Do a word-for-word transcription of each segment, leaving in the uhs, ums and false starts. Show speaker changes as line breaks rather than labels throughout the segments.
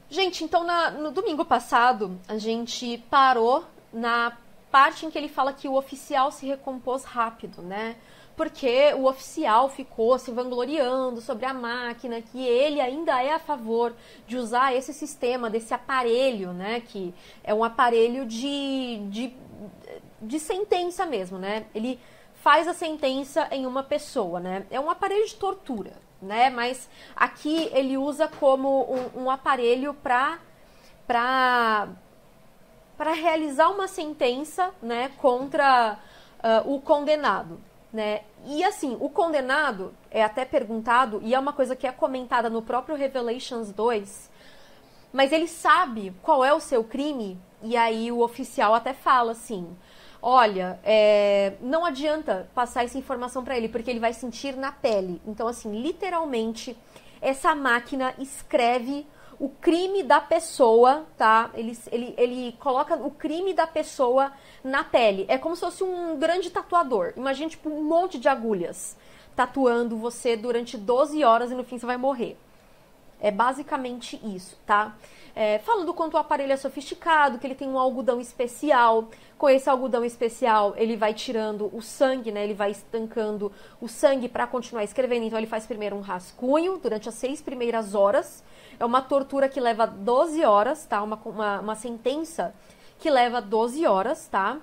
Gente, então na, no domingo passado a gente parou na parte em que ele fala que o oficial se recompôs rápido, né? Porque o oficial ficou se vangloriando sobre a máquina, que ele ainda é a favor de usar esse sistema, desse aparelho, né? Que é um aparelho de, de, de sentença mesmo, né? Ele faz a sentença em uma pessoa, né? É um aparelho de tortura, né? Mas aqui ele usa como um, um aparelho para para para realizar uma sentença, né, contra uh, o condenado, né? E assim, o condenado é até perguntado, e é uma coisa que é comentada no próprio Revelations dois, mas ele sabe qual é o seu crime, e aí o oficial até fala assim: olha, é, não adianta passar essa informação para ele, porque ele vai sentir na pele. Então, assim, literalmente, essa máquina escreve o crime da pessoa, tá? Ele, ele, ele coloca o crime da pessoa na pele. É como se fosse um grande tatuador. Imagina, tipo, um monte de agulhas tatuando você durante doze horas e no fim você vai morrer. É basicamente isso, tá? É, fala do quanto o aparelho é sofisticado, que ele tem um algodão especial. Com esse algodão especial, ele vai tirando o sangue, né? Ele vai estancando o sangue para continuar escrevendo. Então, ele faz primeiro um rascunho durante as seis primeiras horas. É uma tortura que leva doze horas, tá? Uma, uma, uma sentença que leva doze horas, tá?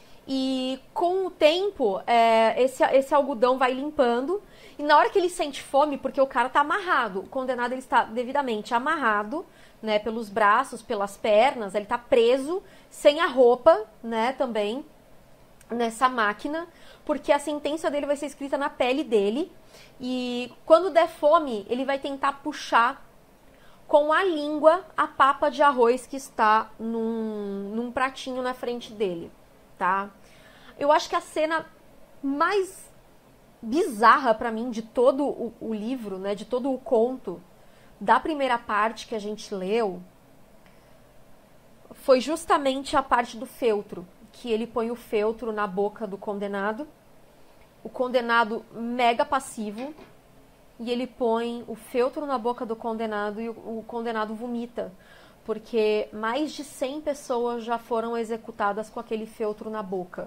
E com o tempo, é, esse, esse algodão vai limpando. E na hora que ele sente fome, porque o cara tá amarrado, o condenado ele está devidamente amarrado, né, pelos braços, pelas pernas, ele tá preso, sem a roupa, né, também, nessa máquina, porque a sentença dele vai ser escrita na pele dele. E quando der fome, ele vai tentar puxar com a língua a papa de arroz que está num, num pratinho na frente dele, tá? Eu acho que a cena mais bizarra pra mim de todo o, o livro, né, de todo o conto, da primeira parte que a gente leu, foi justamente a parte do feltro, que ele põe o feltro na boca do condenado, o condenado mega passivo, e ele põe o feltro na boca do condenado e o, o condenado vomita, porque mais de cem pessoas já foram executadas com aquele feltro na boca.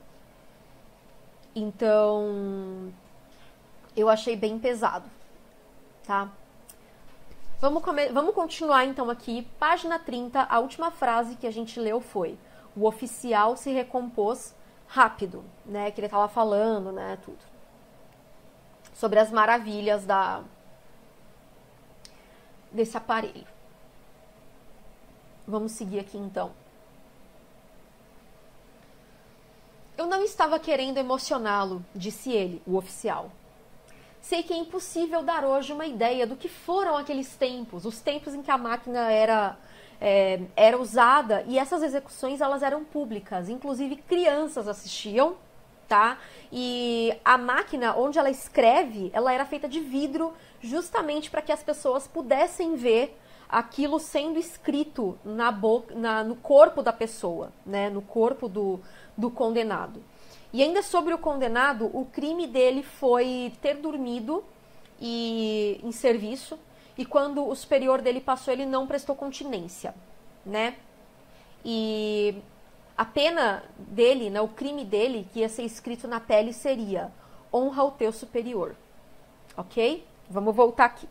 Então, eu achei bem pesado, tá? Vamos, come- vamos continuar então aqui, página trinta, a última frase que a gente leu foi: o oficial se recompôs rápido, né? Que ele estava falando, né? Tudo. Sobre as maravilhas da, desse aparelho. Vamos seguir aqui então. Eu não estava querendo emocioná-lo, disse ele, o oficial. Sei que é impossível dar hoje uma ideia do que foram aqueles tempos, os tempos em que a máquina era, é, era usada, e essas execuções elas eram públicas, inclusive crianças assistiam, tá? E a máquina onde ela escreve, ela era feita de vidro, justamente para que as pessoas pudessem ver aquilo sendo escrito na boca, na, no corpo da pessoa, né? No corpo do, do condenado. E ainda sobre o condenado, o crime dele foi ter dormido e, em serviço, e quando o superior dele passou, ele não prestou continência, né? E a pena dele, né, o crime dele, que ia ser escrito na pele, seria: honra o teu superior. Ok? Vamos voltar aqui.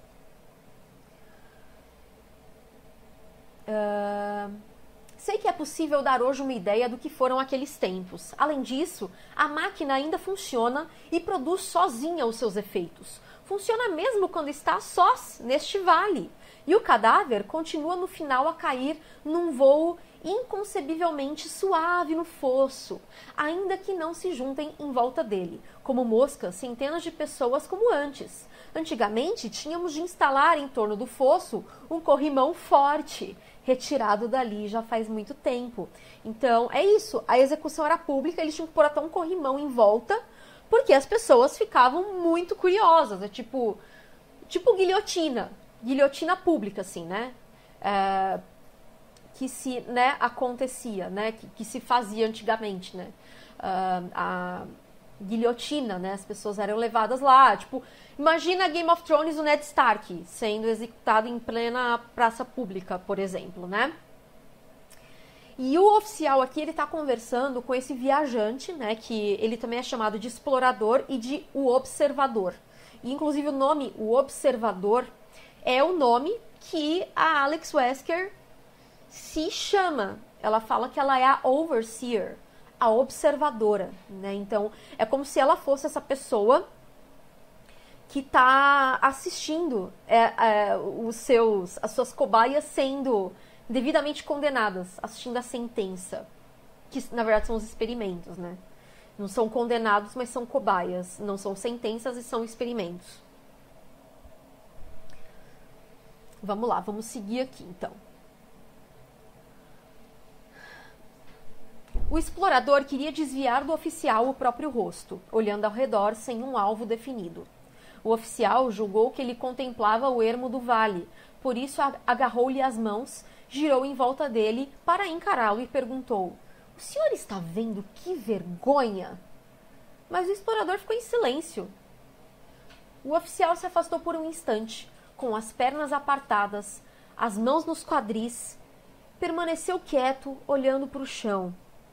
Uh... Sei que é possível dar hoje uma ideia do que foram aqueles tempos. Além disso, a máquina ainda funciona e produz sozinha os seus efeitos. Funciona mesmo quando está sós neste vale. E o cadáver continua no final a cair num voo inconcebivelmente suave no fosso, ainda que não se juntem em volta dele, como moscas, centenas de pessoas como antes. Antigamente, tínhamos de instalar em torno do fosso um corrimão forte, retirado dali já faz muito tempo. Então, é isso. A execução era pública, eles tinham que pôr até um corrimão em volta, porque as pessoas ficavam muito curiosas. É tipo, tipo guilhotina. Guilhotina pública, assim, né? É, que se, né, acontecia, né? Que, que se fazia antigamente, né? Uh, a, guilhotina, né? As pessoas eram levadas lá. Tipo, imagina Game of Thrones, o Ned Stark sendo executado em plena praça pública, por exemplo, né? E o oficial aqui, ele tá conversando com esse viajante, né? Que ele também é chamado de explorador e de o observador. E, inclusive, o nome, o observador, é o nome que a Alex Wesker se chama. Ela fala que ela é a overseer, a observadora, né? Então, é como se ela fosse essa pessoa que está assistindo é, é, os seus, as suas cobaias sendo devidamente condenadas, assistindo a sentença, que na verdade são os experimentos, né? Não são condenados, mas são cobaias, não são sentenças e são experimentos. Vamos lá, vamos seguir aqui então. O explorador queria desviar do oficial o próprio rosto, olhando ao redor sem um alvo definido. O oficial julgou que ele contemplava o ermo do vale, por isso agarrou-lhe as mãos, girou em volta dele para encará-lo e perguntou: "O senhor está vendo que vergonha?" Mas o explorador ficou em silêncio. O oficial se afastou por um instante, com as pernas apartadas, as mãos nos quadris, permaneceu quieto, olhando para o chão.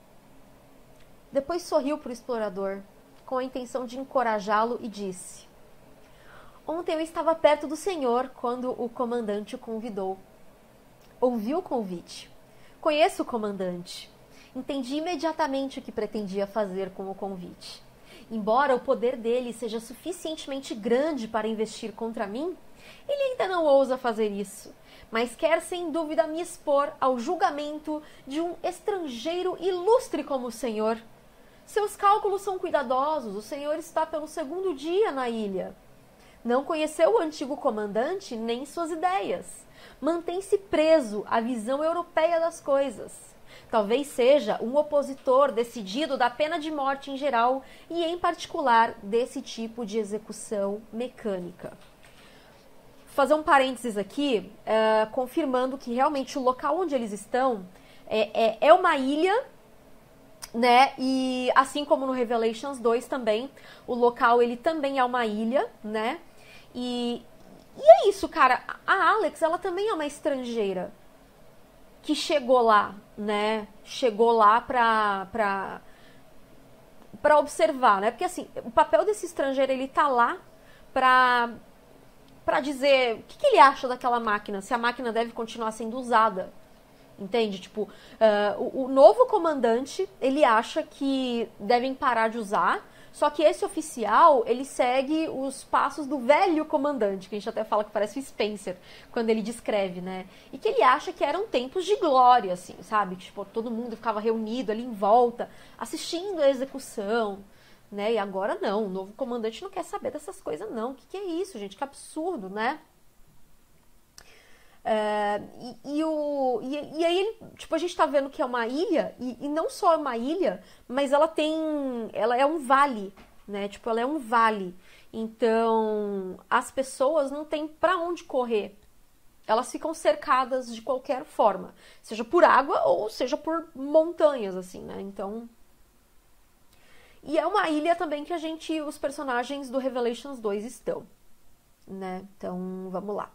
Depois sorriu para o explorador, com a intenção de encorajá-lo, e disse: "Ontem eu estava perto do senhor quando o comandante o convidou. Ouvi o convite. Conheço o comandante. Entendi imediatamente o que pretendia fazer com o convite. Embora o poder dele seja suficientemente grande para investir contra mim, ele ainda não ousa fazer isso, mas quer sem dúvida me expor ao julgamento de um estrangeiro ilustre como o senhor. Seus cálculos são cuidadosos, o senhor está pelo segundo dia na ilha. Não conheceu o antigo comandante nem suas ideias. Mantém-se preso à visão europeia das coisas. Talvez seja um opositor decidido da pena de morte em geral e, em particular, desse tipo de execução mecânica." Vou fazer um parênteses aqui, uh, confirmando que realmente o local onde eles estão é, é, é uma ilha, né? E assim como no Revelations dois também, o local ele também é uma ilha, né? E, e é isso, cara. A Alex, ela também é uma estrangeira que chegou lá, né? Chegou lá pra, pra, pra observar, né? Porque, assim, o papel desse estrangeiro, ele tá lá pra, pra dizer o que, que ele acha daquela máquina, se a máquina deve continuar sendo usada. Entende? Tipo, uh, o, o novo comandante, ele acha que devem parar de usar, só que esse oficial, ele segue os passos do velho comandante, que a gente até fala que parece o Spencer, quando ele descreve, né? E que ele acha que eram tempos de glória, assim, sabe? Que, tipo, todo mundo ficava reunido ali em volta, assistindo a execução, né? E agora não, o novo comandante não quer saber dessas coisas, não. O que, que é isso, gente? Que absurdo, né? Uh, e, e, o, e, e aí, tipo, a gente tá vendo que é uma ilha, e, e não só é uma ilha, mas ela tem, ela é um vale, né, tipo, ela é um vale, então as pessoas não têm pra onde correr, elas ficam cercadas de qualquer forma, seja por água ou seja por montanhas, assim, né, então... E é uma ilha também que a gente, os personagens do Revelations dois estão, né, então vamos lá.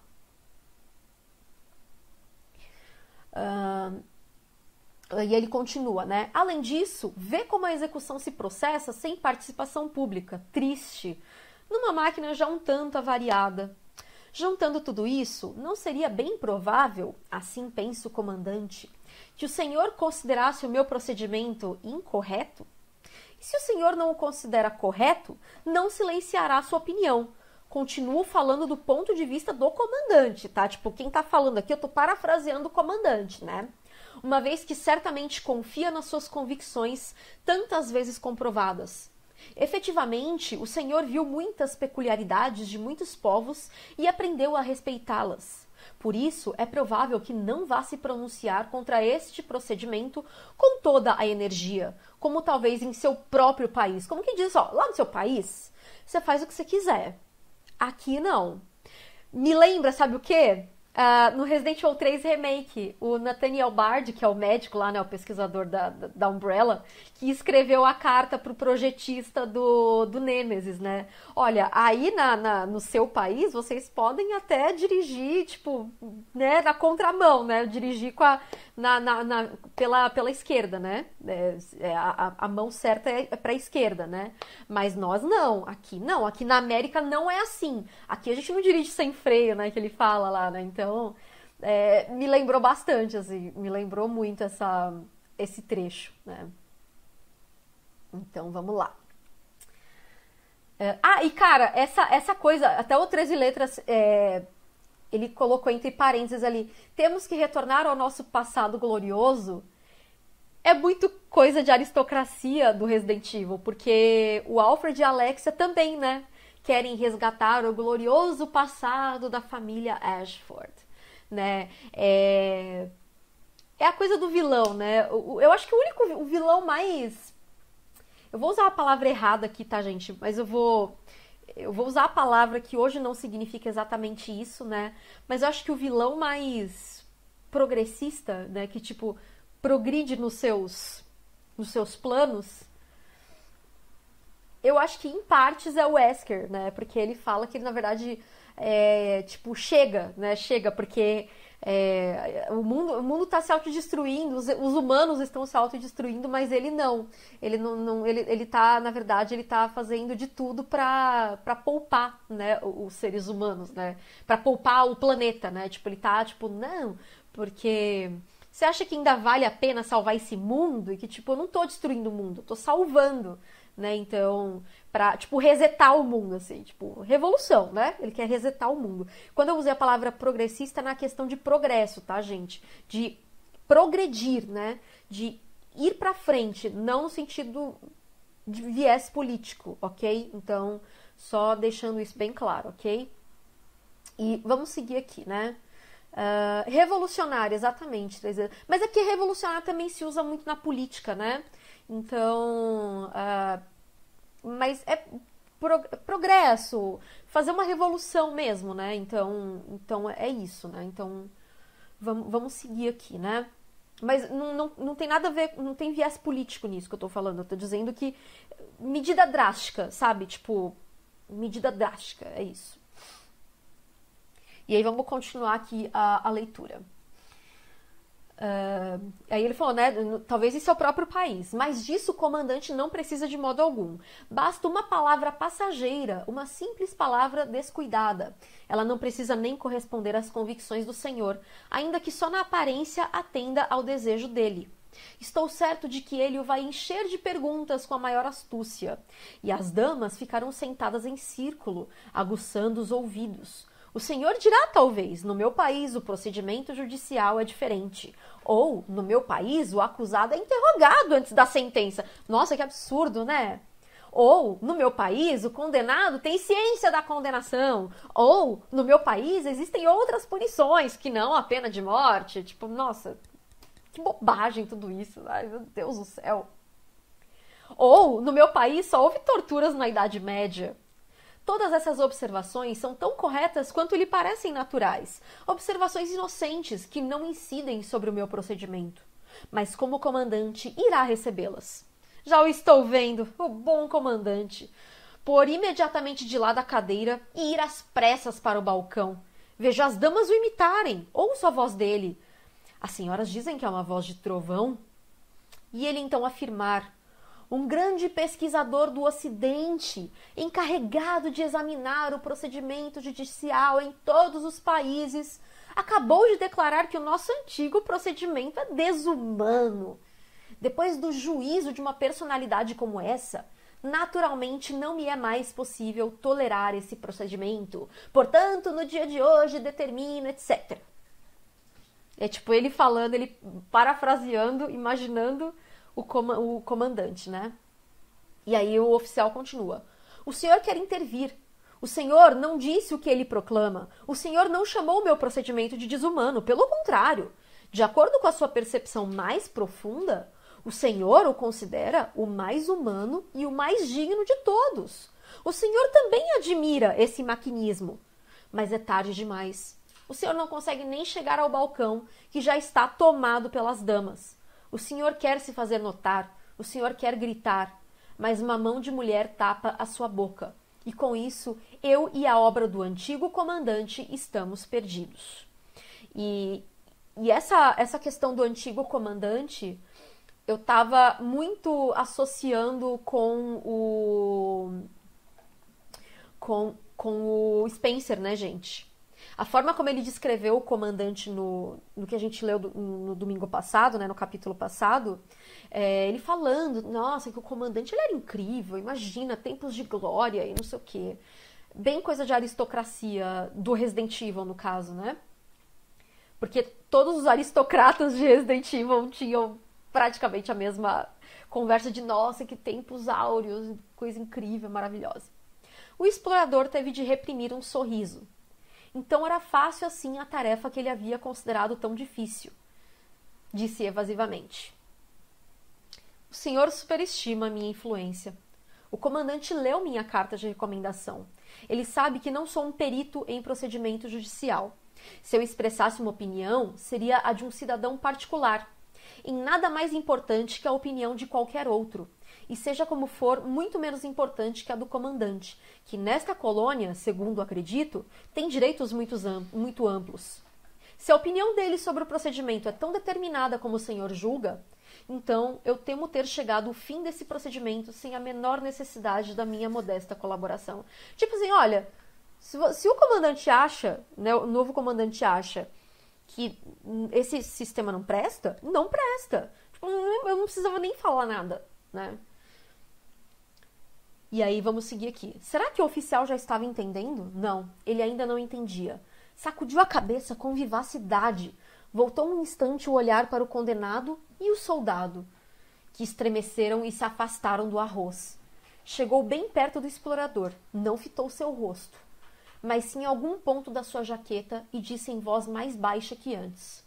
Uh, e ele continua, né? Além disso, vê como a execução se processa sem participação pública. Triste. Numa máquina já um tanto avariada. Juntando tudo isso, não seria bem provável, assim pensa o comandante, que o senhor considerasse o meu procedimento incorreto? E se o senhor não o considera correto, não silenciará sua opinião. Continuo falando do ponto de vista do comandante, tá? Tipo, quem tá falando aqui, eu tô parafraseando o comandante, né? Uma vez que certamente confia nas suas convicções, tantas vezes comprovadas. Efetivamente, o senhor viu muitas peculiaridades de muitos povos e aprendeu a respeitá-las. Por isso, é provável que não vá se pronunciar contra este procedimento com toda a energia, como talvez em seu próprio país. Como que diz, ó, lá no seu país, você faz o que você quiser. Aqui não. Me lembra, sabe o quê? Uh, no Resident Evil três Remake, o Nathaniel Bard, que é o médico lá, né, o pesquisador da, da, da Umbrella, que escreveu a carta pro projetista do, do Nemesis, né? Olha, aí na, na, no seu país, vocês podem até dirigir, tipo, né, na contramão, né? Dirigir com a, na, na, na, pela, pela esquerda, né? É, a, a mão certa é pra esquerda, né? Mas nós não, aqui não. Aqui na América não é assim. Aqui a gente não dirige sem freio, né? Que ele fala lá, né? Então, Então, é, me lembrou bastante, assim, me lembrou muito essa, esse trecho, né? Então, vamos lá. É, ah, e cara, essa, essa coisa, até o treze letras, é, ele colocou entre parênteses ali, temos que retornar ao nosso passado glorioso, é muito coisa de aristocracia do Resident Evil, porque o Alfred e a Alexia também, né? Querem resgatar o glorioso passado da família Ashford, né? É, é a coisa do vilão, né? Eu acho que o único o vilão mais... Eu vou usar a palavra errada aqui, tá, gente? Mas eu vou... Eu vou usar a palavra que hoje não significa exatamente isso, né? Mas eu acho que o vilão mais progressista, né? Que, tipo, progride nos seus, nos seus planos... Eu acho que em partes é o Wesker, né? Porque ele fala que ele, na verdade, é, tipo, chega, né? Chega, porque é, o, mundo, o mundo tá se autodestruindo, os, os humanos estão se autodestruindo, mas ele não. Ele não, não ele, ele tá, na verdade, ele tá fazendo de tudo pra, pra poupar, né? Os, os seres humanos, né? Pra poupar o planeta, né? Tipo, ele tá, tipo, não, porque... Você acha que ainda vale a pena salvar esse mundo? E que, tipo, eu não tô destruindo o mundo, eu tô salvando, né? Então, pra, tipo, resetar o mundo, assim, tipo, revolução, né? Ele quer resetar o mundo. Quando eu usei a palavra progressista, é na questão de progresso, tá, gente? De progredir, né? De ir pra frente, não no sentido de viés político, ok? Então, só deixando isso bem claro, ok? E vamos seguir aqui, né? Uh, revolucionário, exatamente. Mas é porque revolucionário também se usa muito na política, né? Então, uh, mas é pro, progresso, fazer uma revolução mesmo, né? Então, então é isso, né? Então, vamos, vamos seguir aqui, né? Mas não, não, não tem nada a ver, não tem viés político nisso que eu tô falando. Eu tô dizendo que medida drástica, sabe? Tipo, medida drástica, é isso. E aí vamos continuar aqui a, a leitura. Uh, aí ele falou, né? Talvez em seu próprio país, mas disso o comandante não precisa de modo algum. Basta uma palavra passageira, uma simples palavra descuidada. Ela não precisa nem corresponder às convicções do Senhor, ainda que só na aparência atenda ao desejo dele. Estou certo de que ele o vai encher de perguntas com a maior astúcia. E as damas ficarão sentadas em círculo, aguçando os ouvidos. O senhor dirá, talvez, no meu país o procedimento judicial é diferente. Ou, no meu país, o acusado é interrogado antes da sentença. Nossa, que absurdo, né? Ou, no meu país, o condenado tem ciência da condenação. Ou, no meu país, existem outras punições que não a pena de morte. Tipo, nossa, que bobagem tudo isso. Ai, meu Deus do céu. Ou, no meu país, só houve torturas na Idade Média. Todas essas observações são tão corretas quanto lhe parecem naturais. Observações inocentes que não incidem sobre o meu procedimento. Mas como comandante irá recebê-las. Já o estou vendo, o bom comandante. Pôr imediatamente de lado a cadeira e ir às pressas para o balcão. Vejo as damas o imitarem. Ouço a voz dele. As senhoras dizem que é uma voz de trovão. E ele então afirmar... Um grande pesquisador do Ocidente, encarregado de examinar o procedimento judicial em todos os países, acabou de declarar que o nosso antigo procedimento é desumano. Depois do juízo de uma personalidade como essa, naturalmente não me é mais possível tolerar esse procedimento. Portanto, no dia de hoje determino, etcétera. É tipo ele falando, ele parafraseando, imaginando... O, com, o comandante, né? E aí o oficial continua. O senhor quer intervir. O senhor não disse o que ele proclama. O senhor não chamou o meu procedimento de desumano. Pelo contrário. De acordo com a sua percepção mais profunda, o senhor o considera o mais humano e o mais digno de todos. O senhor também admira esse maquinismo. Mas é tarde demais. O senhor não consegue nem chegar ao balcão, que já está tomado pelas damas. O senhor quer se fazer notar, o senhor quer gritar, mas uma mão de mulher tapa a sua boca. E com isso, eu e a obra do antigo comandante estamos perdidos. E, e essa, essa questão do antigo comandante, eu estava muito associando com o, com, com o Spencer, né, gente? A forma como ele descreveu o comandante no, no que a gente leu do, no domingo passado, né, no capítulo passado, é, ele falando, nossa, que o comandante ele era incrível, imagina, tempos de glória e não sei o quê. Bem coisa de aristocracia do Resident Evil, no caso, né? Porque todos os aristocratas de Resident Evil tinham praticamente a mesma conversa de, nossa, que tempos áureos, coisa incrível, maravilhosa. O explorador teve de reprimir um sorriso. Então era fácil assim a tarefa que ele havia considerado tão difícil, disse evasivamente. O senhor superestima a minha influência. O comandante leu minha carta de recomendação. Ele sabe que não sou um perito em procedimento judicial. Se eu expressasse uma opinião, seria a de um cidadão particular, em nada mais importante que a opinião de qualquer outro, e seja como for, muito menos importante que a do comandante, que nesta colônia, segundo acredito, tem direitos muito amplos. Se a opinião dele sobre o procedimento é tão determinada como o senhor julga, então eu temo ter chegado ao fim desse procedimento sem a menor necessidade da minha modesta colaboração. Tipo assim, olha, se, se o comandante acha, né, o novo comandante acha que esse sistema não presta, não presta. Tipo, eu não precisava nem falar nada, né? E aí, vamos seguir aqui. Será que o oficial já estava entendendo? Não, ele ainda não entendia. Sacudiu a cabeça com vivacidade. Voltou um instante o olhar para o condenado e o soldado, que estremeceram e se afastaram do arroz. Chegou bem perto do explorador, não fitou seu rosto, mas sim algum ponto da sua jaqueta e disse em voz mais baixa que antes.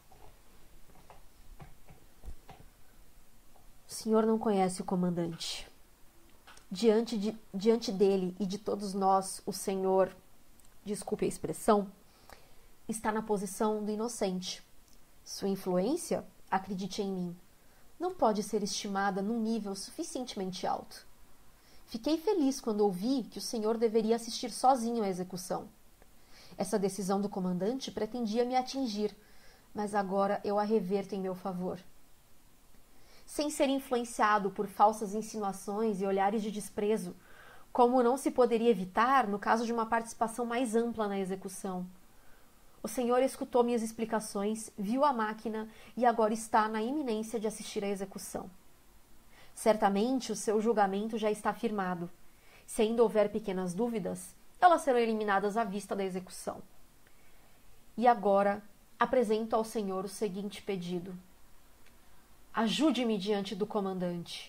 O senhor não conhece o comandante. Diante, de, diante dele e de todos nós, o senhor, desculpe a expressão, está na posição do inocente. Sua influência, acredite em mim, não pode ser estimada num nível suficientemente alto. Fiquei feliz quando ouvi que o senhor deveria assistir sozinho à execução. Essa decisão do comandante pretendia me atingir, mas agora eu a reverto em meu favor. Sem ser influenciado por falsas insinuações e olhares de desprezo, como não se poderia evitar no caso de uma participação mais ampla na execução. O senhor escutou minhas explicações, viu a máquina e agora está na iminência de assistir à execução. Certamente o seu julgamento já está firmado. Se ainda houver pequenas dúvidas, elas serão eliminadas à vista da execução. E agora apresento ao senhor o seguinte pedido. Ajude-me diante do comandante.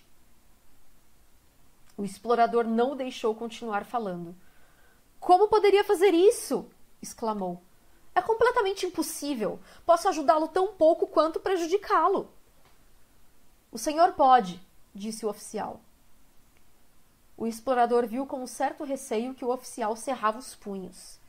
O explorador não o deixou continuar falando. Como poderia fazer isso? Exclamou. É completamente impossível. Posso ajudá-lo tão pouco quanto prejudicá-lo. O senhor pode, disse o oficial. O explorador viu com um certo receio que o oficial cerrava os punhos.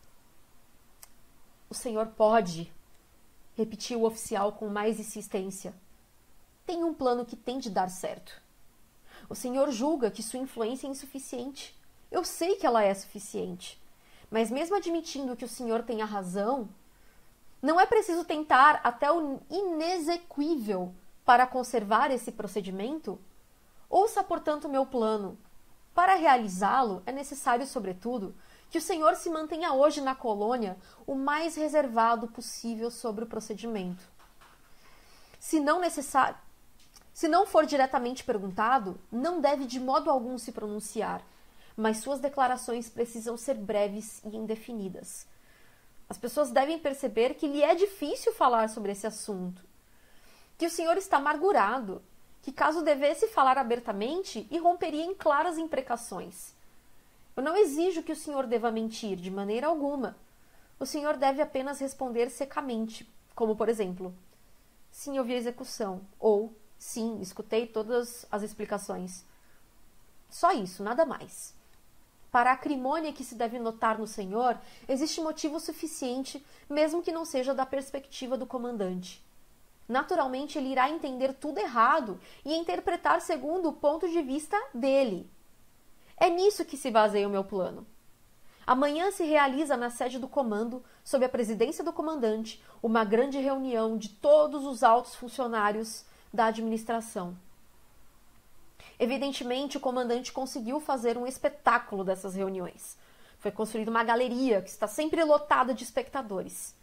O senhor pode, repetiu o oficial com mais insistência. Tem um plano que tem de dar certo. O senhor julga que sua influência é insuficiente. Eu sei que ela é suficiente. Mas mesmo admitindo que o senhor tenha razão, não é preciso tentar até o inexequível para conservar esse procedimento? Ouça, portanto, meu plano. Para realizá-lo, é necessário, sobretudo, que o senhor se mantenha hoje na colônia o mais reservado possível sobre o procedimento. Se não necessário, se não for diretamente perguntado, não deve de modo algum se pronunciar, mas suas declarações precisam ser breves e indefinidas. As pessoas devem perceber que lhe é difícil falar sobre esse assunto, que o senhor está amargurado, que caso devesse falar abertamente, irromperia em claras imprecações. Eu não exijo que o senhor deva mentir, de maneira alguma. O senhor deve apenas responder secamente, como, por exemplo, sim, eu vi a execução, ou sim, escutei todas as explicações. Só isso, nada mais. Para a acrimônia que se deve notar no senhor, existe motivo suficiente, mesmo que não seja da perspectiva do comandante. Naturalmente, ele irá entender tudo errado e interpretar segundo o ponto de vista dele. É nisso que se baseia o meu plano. Amanhã se realiza na sede do comando, sob a presidência do comandante, uma grande reunião de todos os altos funcionários da administração. Evidentemente, o comandante conseguiu fazer um espetáculo dessas reuniões. Foi construída uma galeria que está sempre lotada de espectadores.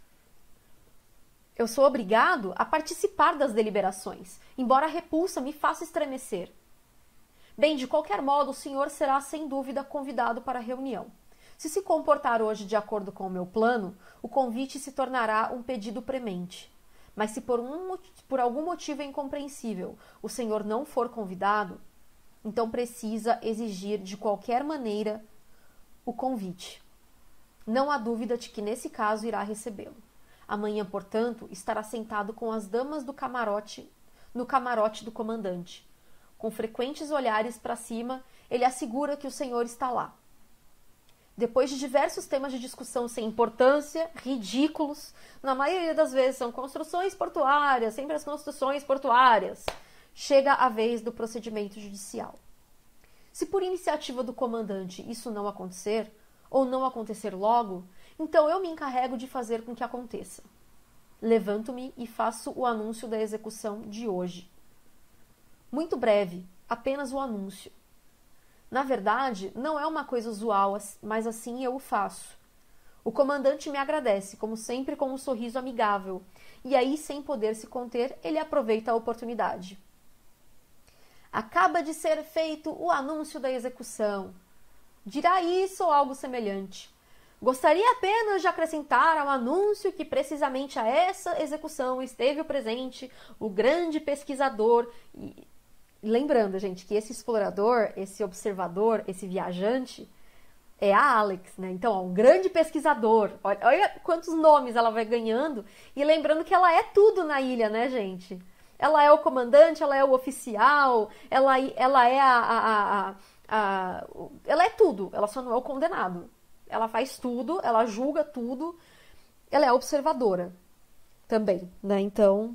Eu sou obrigado a participar das deliberações, embora a repulsa me faça estremecer. Bem, de qualquer modo, o senhor será sem dúvida convidado para a reunião. Se se comportar hoje de acordo com o meu plano, o convite se tornará um pedido premente. Mas se por, um, por algum motivo incompreensível o senhor não for convidado, então precisa exigir de qualquer maneira o convite. Não há dúvida de que nesse caso irá recebê-lo. Amanhã, portanto, estará sentado com as damas do camarote, no camarote do comandante. Com frequentes olhares para cima, ele assegura que o senhor está lá. Depois de diversos temas de discussão sem importância, ridículos, na maioria das vezes são construções portuárias, sempre as construções portuárias, chega a vez do procedimento judicial. Se por iniciativa do comandante isso não acontecer, ou não acontecer logo, então eu me encarrego de fazer com que aconteça. Levanto-me e faço o anúncio da execução de hoje. Muito breve, apenas o anúncio. Na verdade, não é uma coisa usual, mas assim eu o faço. O comandante me agradece, como sempre, com um sorriso amigável, e aí, sem poder se conter, ele aproveita a oportunidade. Acaba de ser feito o anúncio da execução. Dirá isso ou algo semelhante. Gostaria apenas de acrescentar ao anúncio que precisamente a essa execução esteve presente o grande pesquisador e... Lembrando, gente, que esse explorador, esse observador, esse viajante é a Alex, né? Então, ó, um grande pesquisador. Olha, olha quantos nomes ela vai ganhando. E lembrando que ela é tudo na ilha, né, gente? Ela é o comandante, ela é o oficial, ela, ela é a, a, a, a, a... Ela é tudo, ela só não é o condenado. Ela faz tudo, ela julga tudo. Ela é a observadora também, né? Então...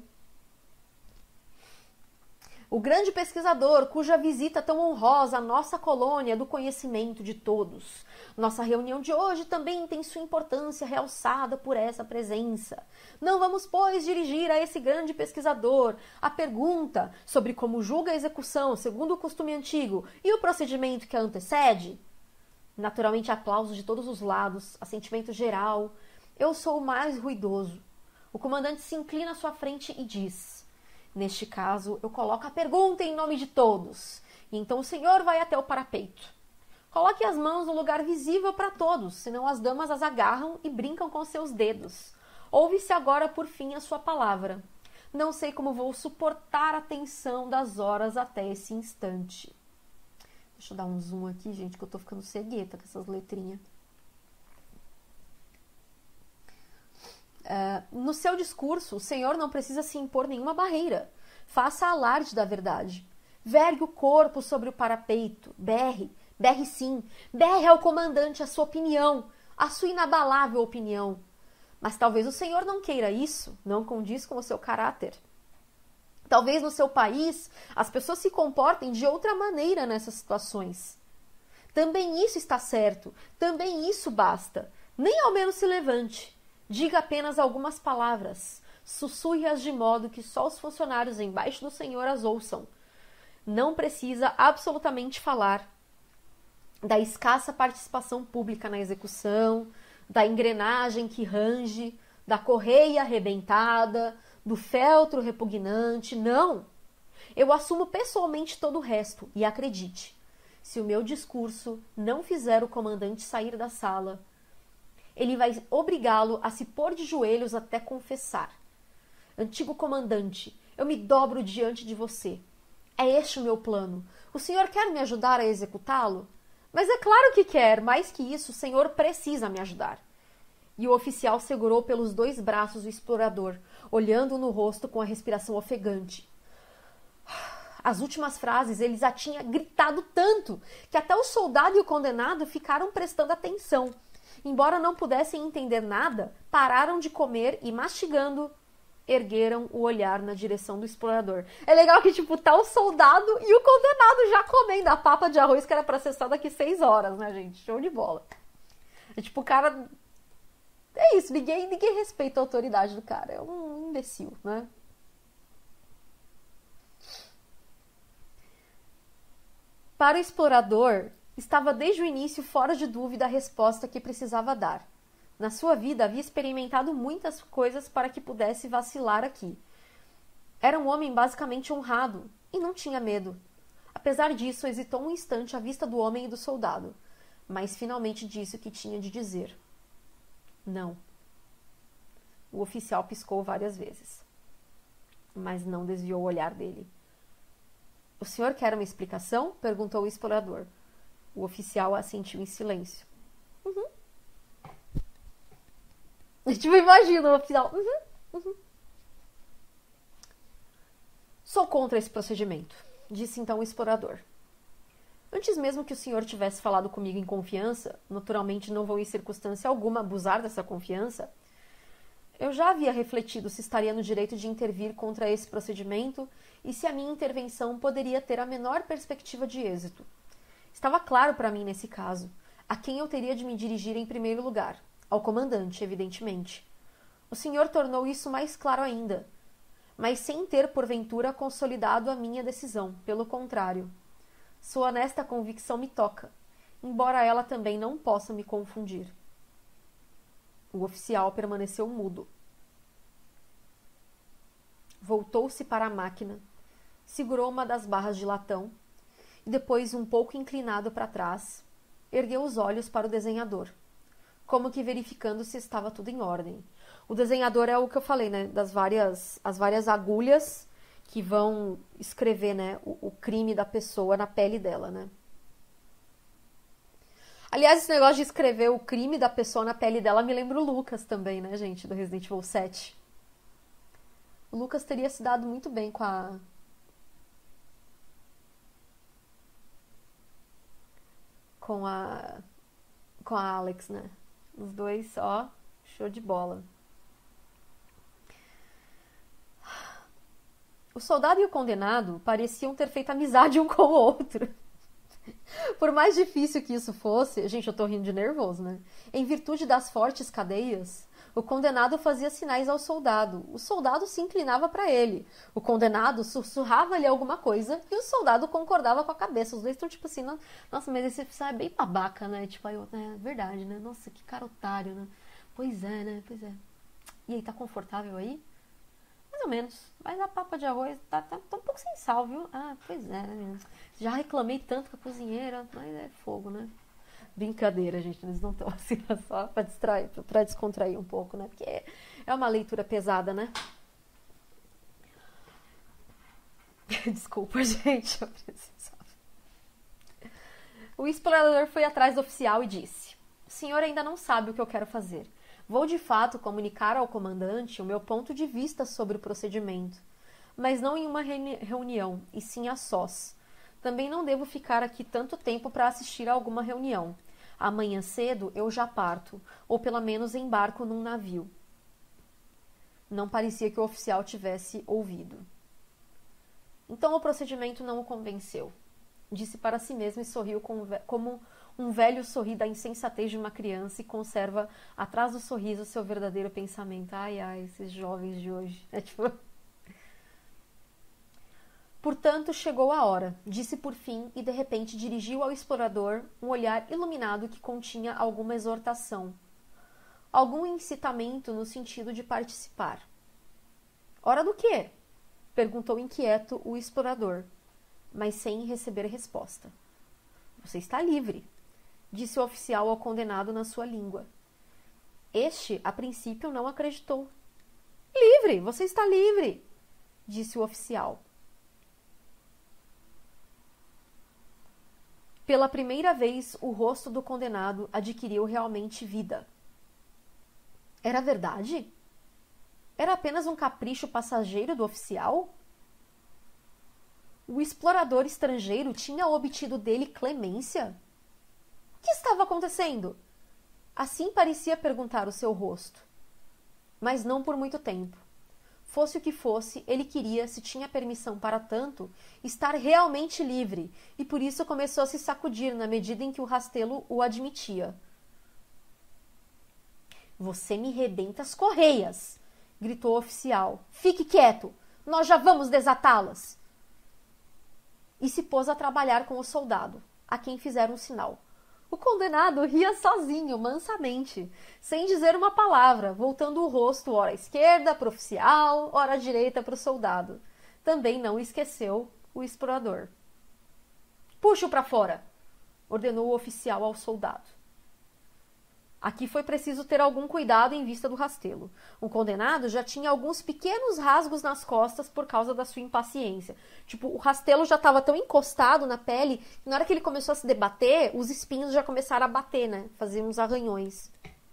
O grande pesquisador, cuja visita tão honrosa à nossa colônia do conhecimento de todos. Nossa reunião de hoje também tem sua importância realçada por essa presença. Não vamos, pois, dirigir a esse grande pesquisador a pergunta sobre como julga a execução segundo o costume antigo e o procedimento que a antecede? Naturalmente, aplausos de todos os lados, assentimento geral. Eu sou o mais ruidoso. O comandante se inclina à sua frente e diz... Neste caso, eu coloco a pergunta em nome de todos. E então o senhor vai até o parapeito. Coloque as mãos no lugar visível para todos, senão as damas as agarram e brincam com seus dedos. Ouve-se agora, por fim, a sua palavra. Não sei como vou suportar a tensão das horas até esse instante. Deixa eu dar um zoom aqui, gente, que eu tô ficando cegueta com essas letrinhas. Uh, no seu discurso, o senhor não precisa se impor nenhuma barreira. Faça alarde da verdade. Vergue o corpo sobre o parapeito. Berre, berre sim. Berre ao comandante a sua opinião, a sua inabalável opinião. Mas talvez o senhor não queira isso, não condiz com o seu caráter. Talvez no seu país as pessoas se comportem de outra maneira nessas situações. Também isso está certo, também isso basta. Nem ao menos se levante. Diga apenas algumas palavras, sussurre-as de modo que só os funcionários embaixo do senhor as ouçam. Não precisa absolutamente falar da escassa participação pública na execução, da engrenagem que range, da correia arrebentada, do feltro repugnante. Não! Eu assumo pessoalmente todo o resto e acredite, se o meu discurso não fizer o comandante sair da sala, ele vai obrigá-lo a se pôr de joelhos até confessar. Antigo comandante, eu me dobro diante de você. É este o meu plano. O senhor quer me ajudar a executá-lo? Mas é claro que quer. Mais que isso, o senhor precisa me ajudar. E o oficial segurou pelos dois braços o explorador, olhando no rosto com a respiração ofegante. As últimas frases ele já tinha gritado tanto que até o soldado e o condenado ficaram prestando atenção. Embora não pudessem entender nada, pararam de comer e, mastigando, ergueram o olhar na direção do explorador. É legal que, tipo, tá o soldado e o condenado já comendo a papa de arroz que era pra ser só daqui seis horas, né, gente? Show de bola. É tipo, o cara... É isso, ninguém, ninguém respeita a autoridade do cara. É um imbecil, né? Para o explorador, estava desde o início fora de dúvida a resposta que precisava dar. Na sua vida havia experimentado muitas coisas para que pudesse vacilar aqui. Era um homem basicamente honrado e não tinha medo. Apesar disso, hesitou um instante à vista do homem e do soldado, mas finalmente disse o que tinha de dizer. Não. O oficial piscou várias vezes, mas não desviou o olhar dele. O senhor quer uma explicação? Perguntou o explorador. O oficial assentiu em silêncio. Uhum. Tipo, imagina o oficial. Uhum, uhum. Sou contra esse procedimento, disse então o explorador. Antes mesmo que o senhor tivesse falado comigo em confiança, naturalmente não vou em circunstância alguma abusar dessa confiança, eu já havia refletido se estaria no direito de intervir contra esse procedimento e se a minha intervenção poderia ter a menor perspectiva de êxito. Estava claro para mim nesse caso, a quem eu teria de me dirigir em primeiro lugar, ao comandante, evidentemente. O senhor tornou isso mais claro ainda, mas sem ter, porventura, consolidado a minha decisão, pelo contrário. Sua honesta convicção me toca, embora ela também não possa me confundir. O oficial permaneceu mudo. Voltou-se para a máquina, segurou uma das barras de latão e depois, um pouco inclinado para trás, ergueu os olhos para o desenhador, como que verificando se estava tudo em ordem. O desenhador é o que eu falei, né, das várias, as várias agulhas que vão escrever, né, o, o crime da pessoa na pele dela, né. Aliás, esse negócio de escrever o crime da pessoa na pele dela me lembra o Lucas também, né, gente, do Resident Evil sete. O Lucas teria se dado muito bem com a... com a... com a Alex, né. Os dois, ó, show de bola. O soldado e o condenado pareciam ter feito amizade um com o outro. Por mais difícil que isso fosse... Gente, eu tô rindo de nervoso, né? Em virtude das fortes cadeias, o condenado fazia sinais ao soldado. O soldado se inclinava para ele. O condenado sussurrava-lhe alguma coisa e o soldado concordava com a cabeça. Os dois estão tipo assim... Nossa, mas esse oficial é bem babaca, né? Tipo, aí, é verdade, né? Nossa, que cara otário, né? Pois é, né? Pois é. E aí, tá confortável aí? Mais ou menos. Mas a papa de arroz tá, tá, tá um pouco sem sal, viu? Ah, pois é, né? Já reclamei tanto com a cozinheira, mas é fogo, né? Brincadeira, gente. Eles não estão assim, é só pra distrair, pra descontrair um pouco, né? Porque é uma leitura pesada, né? Desculpa, gente. Eu precisava. O explorador foi atrás do oficial e disse: o senhor ainda não sabe o que eu quero fazer. Vou, de fato, comunicar ao comandante o meu ponto de vista sobre o procedimento, mas não em uma reunião, e sim a sós. Também não devo ficar aqui tanto tempo para assistir a alguma reunião. Amanhã cedo eu já parto, ou pelo menos embarco num navio. Não parecia que o oficial tivesse ouvido. Então o procedimento não o convenceu. Disse para si mesmo e sorriu como um velho sorri da insensatez de uma criança e conserva atrás do sorriso seu verdadeiro pensamento. Ai, ai, esses jovens de hoje. É tipo... Portanto, chegou a hora, disse por fim e de repente dirigiu ao explorador um olhar iluminado que continha alguma exortação, algum incitamento no sentido de participar. Hora do quê? Perguntou inquieto o explorador, mas sem receber resposta. Você está livre, disse o oficial ao condenado na sua língua. Este, a princípio, não acreditou. Livre, você está livre, disse o oficial. Pela primeira vez, o rosto do condenado adquiriu realmente vida. Era verdade? Era apenas um capricho passageiro do oficial? O explorador estrangeiro tinha obtido dele clemência? O que estava acontecendo? Assim parecia perguntar o seu rosto. Mas não por muito tempo. Fosse o que fosse, ele queria, se tinha permissão para tanto, estar realmente livre, e por isso começou a se sacudir na medida em que o rastelo o admitia. Você me rebenta as correias, gritou o oficial. Fique quieto, nós já vamos desatá-las. E se pôs a trabalhar com o soldado, a quem fizeram um sinal. O condenado ria sozinho, mansamente, sem dizer uma palavra, voltando o rosto ora à esquerda para o oficial, ora à direita para o soldado. Também não esqueceu o explorador. Puxa-o para fora, ordenou o oficial ao soldado. Aqui foi preciso ter algum cuidado em vista do rastelo. O condenado já tinha alguns pequenos rasgos nas costas por causa da sua impaciência. Tipo, o rastelo já estava tão encostado na pele que na hora que ele começou a se debater, os espinhos já começaram a bater, né? Fazer uns arranhões.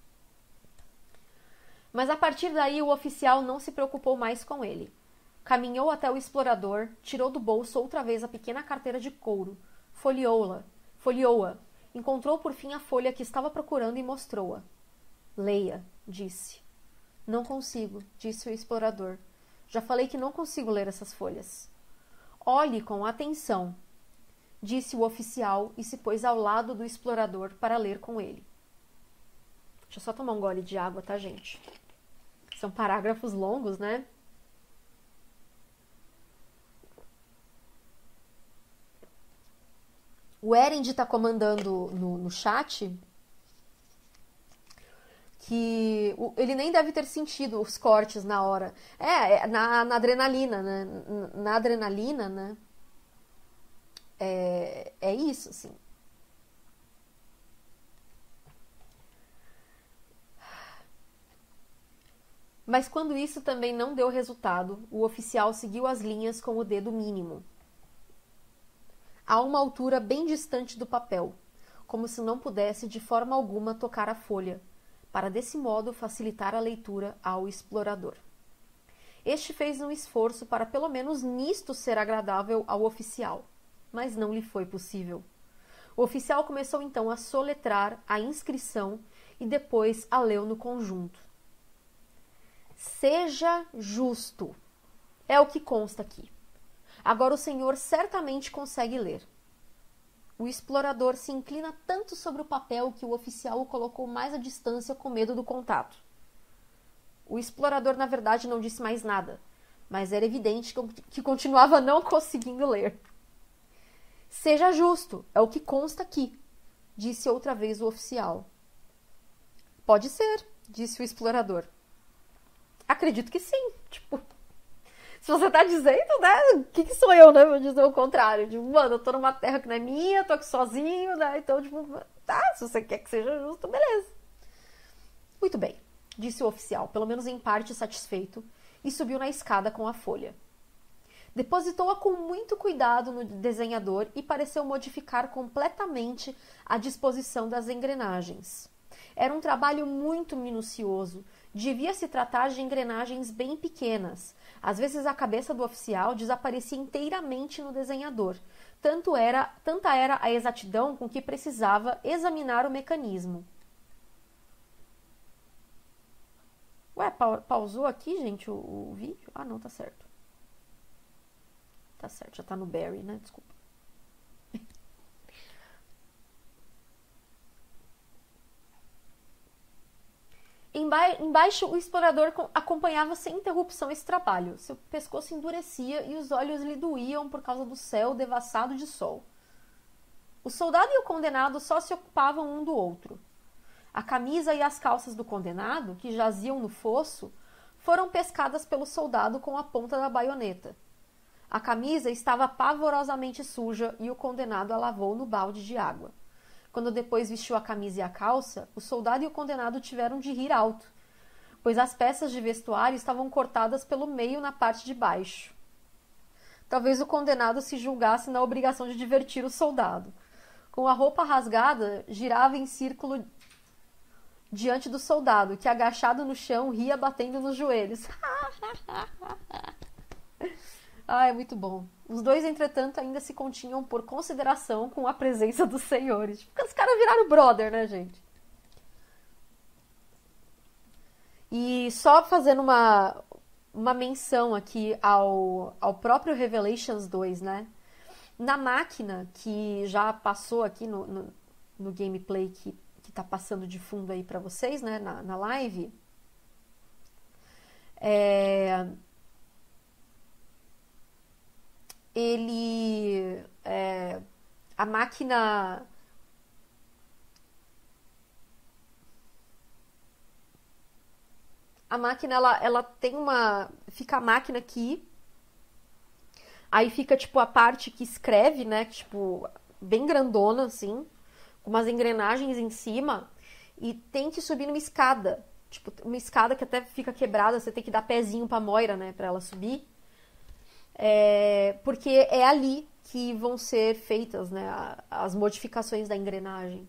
Mas a partir daí o oficial não se preocupou mais com ele. Caminhou até o explorador, tirou do bolso outra vez a pequena carteira de couro, folheou-la, folheou-a. Encontrou por fim a folha que estava procurando e mostrou-a. Leia, disse. Não consigo, disse o explorador. Já falei que não consigo ler essas folhas. Olhe com atenção, disse o oficial e se pôs ao lado do explorador para ler com ele. Deixa eu só tomar um gole de água, tá, gente? São parágrafos longos, né? O Erend está comandando no, no chat que o, ele nem deve ter sentido os cortes na hora. É, é na, na adrenalina, né? Na, na adrenalina, né? É, é isso, assim. Mas quando isso também não deu resultado, o oficial seguiu as linhas com o dedo mínimo, a uma altura bem distante do papel, como se não pudesse de forma alguma tocar a folha, para desse modo facilitar a leitura ao explorador. Este fez um esforço para pelo menos nisto ser agradável ao oficial, mas não lhe foi possível. O oficial começou então a soletrar a inscrição e depois a leu no conjunto. Seja justo. É o que consta aqui. Agora o senhor certamente consegue ler. O explorador se inclina tanto sobre o papel que o oficial o colocou mais à distância com medo do contato. O explorador, na verdade, não disse mais nada, mas era evidente que continuava não conseguindo ler. Seja justo, é o que consta aqui, disse outra vez o oficial. Pode ser, disse o explorador. Acredito que sim, tipo... Se você tá dizendo, né? O que, que sou eu, né? Vou dizer o contrário. Tipo, mano, eu tô numa terra que não é minha, tô aqui sozinho, né? Então, tipo, tá, se você quer que seja justo, beleza. Muito bem, disse o oficial, pelo menos em parte satisfeito, e subiu na escada com a folha. Depositou-a com muito cuidado no desenhador e pareceu modificar completamente a disposição das engrenagens. Era um trabalho muito minucioso. Devia se tratar de engrenagens bem pequenas. Às vezes a cabeça do oficial desaparecia inteiramente no desenhador. Tanto era, tanta era a exatidão com que precisava examinar o mecanismo. Ué, pa pausou aqui, gente, o, o vídeo? Ah, não, tá certo. Tá certo, já tá no Barry, né? Desculpa. Embaixo, o explorador acompanhava sem interrupção esse trabalho. Seu pescoço endurecia e os olhos lhe doíam por causa do céu devassado de sol. O soldado e o condenado só se ocupavam um do outro. A camisa e as calças do condenado, que jaziam no fosso, foram pescadas pelo soldado com a ponta da baioneta. A camisa estava pavorosamente suja e o condenado a lavou no balde de água. Quando depois vestiu a camisa e a calça, o soldado e o condenado tiveram de rir alto, pois as peças de vestuário estavam cortadas pelo meio na parte de baixo. Talvez o condenado se julgasse na obrigação de divertir o soldado. Com a roupa rasgada, girava em círculo diante do soldado, que agachado no chão ria batendo nos joelhos. Ah, é muito bom. Os dois, entretanto, ainda se continham por consideração com a presença dos senhores. Porque os caras viraram brother, né, gente? E só fazendo uma, uma menção aqui ao, ao próprio Revelations dois, né? Na máquina, que já passou aqui no, no, no gameplay que, que tá passando de fundo aí pra vocês, né? Na, na live. É... Ele... É... A máquina... A máquina, ela, ela tem uma... Fica a máquina aqui. Aí fica, tipo, a parte que escreve, né? Tipo, bem grandona, assim. Com umas engrenagens em cima. E tem que subir numa escada. Tipo, uma escada que até fica quebrada. Você tem que dar pezinho pra Moira, né? Pra ela subir. É, porque é ali que vão ser feitas, né? As modificações da engrenagem.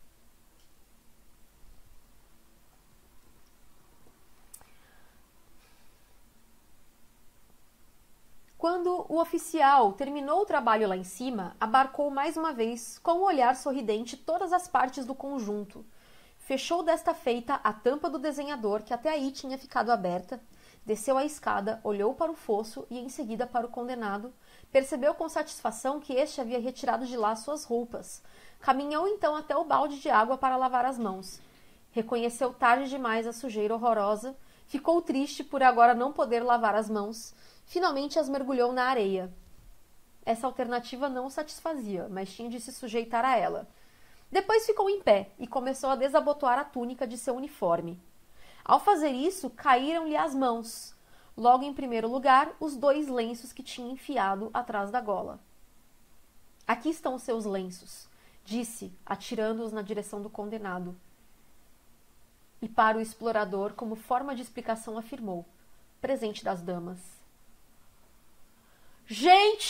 Quando o oficial terminou o trabalho lá em cima, abarcou mais uma vez, com um olhar sorridente, todas as partes do conjunto. Fechou desta feita a tampa do desenhador, que até aí tinha ficado aberta, desceu a escada, olhou para o fosso e em seguida para o condenado, percebeu com satisfação que este havia retirado de lá suas roupas. Caminhou então até o balde de água para lavar as mãos. Reconheceu tarde demais a sujeira horrorosa, ficou triste por agora não poder lavar as mãos. Finalmente as mergulhou na areia. Essa alternativa não o satisfazia, mas tinha de se sujeitar a ela. Depois ficou em pé e começou a desabotoar a túnica de seu uniforme. Ao fazer isso, caíram-lhe as mãos. Logo em primeiro lugar, os dois lenços que tinha enfiado atrás da gola. Aqui estão os seus lenços, disse, atirando-os na direção do condenado. E para o explorador, como forma de explicação, afirmou: presente das damas. Gente!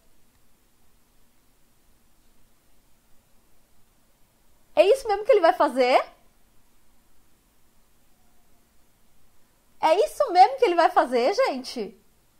É isso mesmo que ele vai fazer? É isso mesmo que ele vai fazer, gente?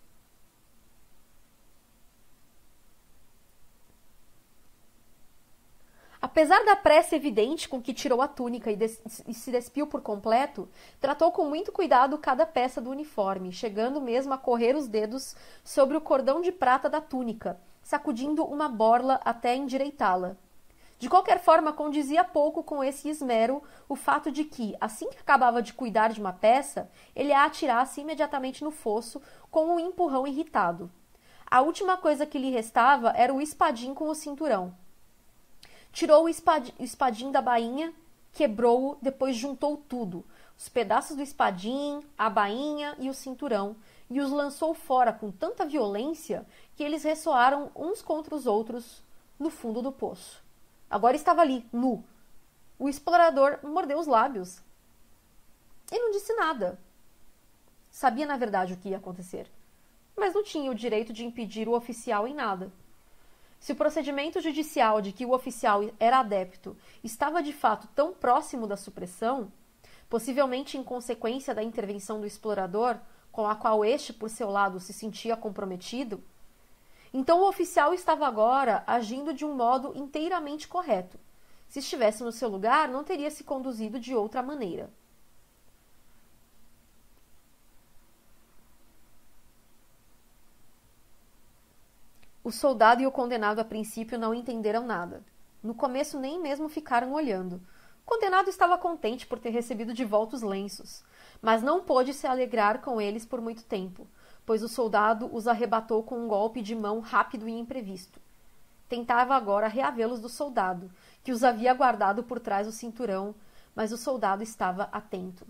Apesar da pressa evidente com que tirou a túnica e, des- e se despiu por completo, tratou com muito cuidado cada peça do uniforme, chegando mesmo a correr os dedos sobre o cordão de prata da túnica, sacudindo uma borla até endireitá-la. De qualquer forma, condizia pouco com esse esmero o fato de que, assim que acabava de cuidar de uma peça, ele a atirasse imediatamente no fosso com um empurrão irritado. A última coisa que lhe restava era o espadim com o cinturão. Tirou o espadim da bainha, quebrou-o, depois juntou tudo, os pedaços do espadim, a bainha e o cinturão, e os lançou fora com tanta violência que eles ressoaram uns contra os outros no fundo do poço. Agora estava ali, nu. O explorador mordeu os lábios. E não disse nada. Sabia, na verdade, o que ia acontecer, mas não tinha o direito de impedir o oficial em nada. Se o procedimento judicial de que o oficial era adepto estava de fato tão próximo da supressão, possivelmente em consequência da intervenção do explorador, com a qual este, por seu lado, se sentia comprometido, então o oficial estava agora agindo de um modo inteiramente correto. Se estivesse no seu lugar, não teria se conduzido de outra maneira. O soldado e o condenado a princípio não entenderam nada. No começo nem mesmo ficaram olhando. O condenado estava contente por ter recebido de volta os lenços, mas não pôde se alegrar com eles por muito tempo, pois o soldado os arrebatou com um golpe de mão rápido e imprevisto. Tentava agora reavê-los do soldado, que os havia guardado por trás do cinturão, mas o soldado estava atento.